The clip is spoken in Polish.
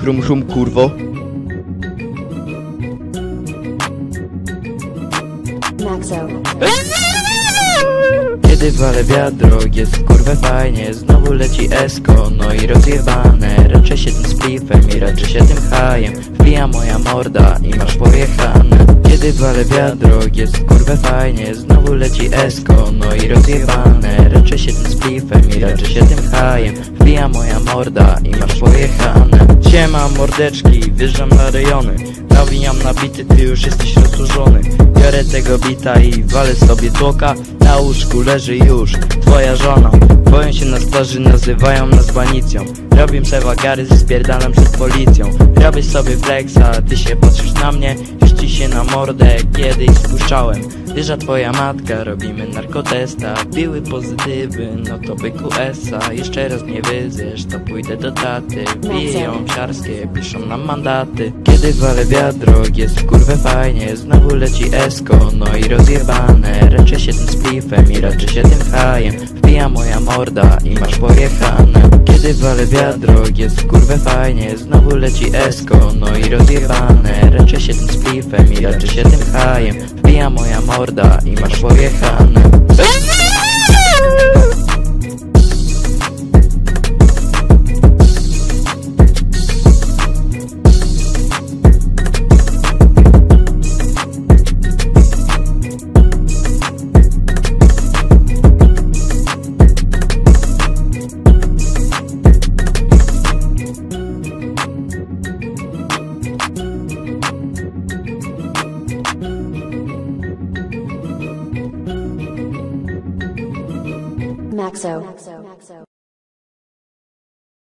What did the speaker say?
Chrum chrum kurwo. Maxo. Kiedy walę wiadro, jest kurwa fajnie. Znowu leci esko, no i rozjebane. Raczę się tym splifem i raczę się tym hajem. Wbija moja morda i masz pojechane. Kiedy walę wiadro, jest kurwa fajnie. Znowu leci esko, no i rozjebane. Raczę się tym splifem i raczę się tym hajem. Wbija moja morda i masz pojechane. Siema mordeczki, wjeżdżam na rejony. Nawijam na bity, ty już jesteś rozłożony. Biorę tego bita i walę sobie tłoka. Na łóżku leży już twoja żona. Boją się nas twarzy, nazywają nas banicją. Robię se wagary, spierdalam przed policją. Robię sobie flexa, ty się patrzysz na mnie. Już ci się na mordę kiedyś spuszczałem. Wjeżdża twoja matka, robimy narkotesta. Biły pozytywy, no to byku esa. Jeszcze raz mnie wyzjesz, to pójdę do taty. Biją siarskie, piszą nam mandaty. Kiedy walę wiadro, jest kurwę fajnie. Znowu leci esko, no i rozjebane. Raczę się tym splifem i raczę się tym hajem. Wbija moja morda i masz pojechane. Kiedy walę wiadro, jest kurwę fajnie. Znowu leci esko, no i rozjebane. Raczę się tym splifem i raczę się tym hajem. Wbija moja morda i masz pojechane. Maxo.